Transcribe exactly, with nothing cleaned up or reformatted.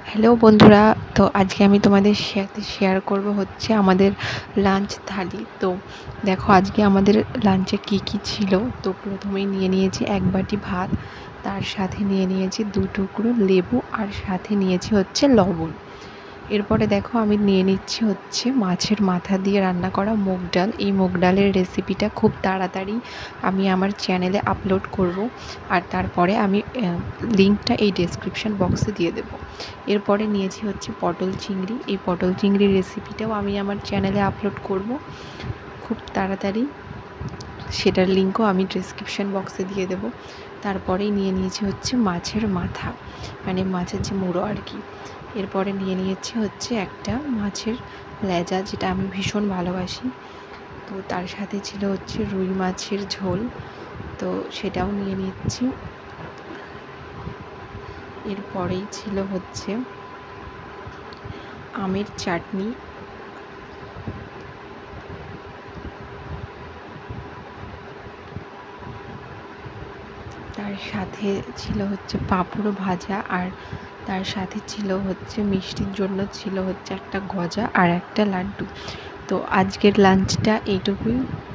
Hello বন্ধুরা, তো আজকে আমি তোমাদের সাথে শেয়ার করব হচ্ছে আমাদের লাঞ্চ থালি। তো দেখো আজকে আমাদের লাঞ্চে কি কি ছিল। তো প্রথমেই নিয়ে নিয়েছি এক বাটি ভাত, তার সাথে নিয়ে নিয়েছি দু টুকরো লেবু, আর সাথে নিয়েছি হচ্ছে লবণ। এরপরে দেখো আমি নিয়ে নিচ্ছি হচ্ছে মাছের মাথা দিয়ে রান্না করা মুগ ডাল। এই মুগ ডালের রেসিপিটা খুব তাড়াতাড়ি আমি আমার চ্যানেলে আপলোড করব, আর তারপরে আমি লিঙ্কটা এই ডেসক্রিপশন বক্সে দিয়ে দেব। এরপরে নিয়েছি হচ্ছে পটল চিংড়ি। এই পটল চিংড়ির রেসিপিটাও আমি আমার চ্যানেলে আপলোড করব খুব তাড়াতাড়ি, সেটার লিঙ্কও আমি ডেসক্রিপশন বক্সে দিয়ে দেব। তারপরেই নিয়ে নিয়েছি হচ্ছে মাছের মাথা, মানে মাছের যে মুড়ো আর কি। এরপরে নিয়ে নিয়েছি হচ্ছে একটা মাছের লেজা, যেটা আমি ভীষণ ভালোবাসি। তো তার সাথে ছিল হচ্ছে রুই মাছের ঝোল, তো সেটাও নিয়ে নিচ্ছি। এরপরেই ছিল হচ্ছে আমের চাটনি, তার সাথে ছিল হচ্ছে পাঁপড় ভাজা, আর তার সাথে ছিল হচ্ছে মিষ্টির জন্য ছিল হচ্ছে একটা গজা আর একটা লাড্ডু। তো আজকের লাঞ্চটা এইটুকুই।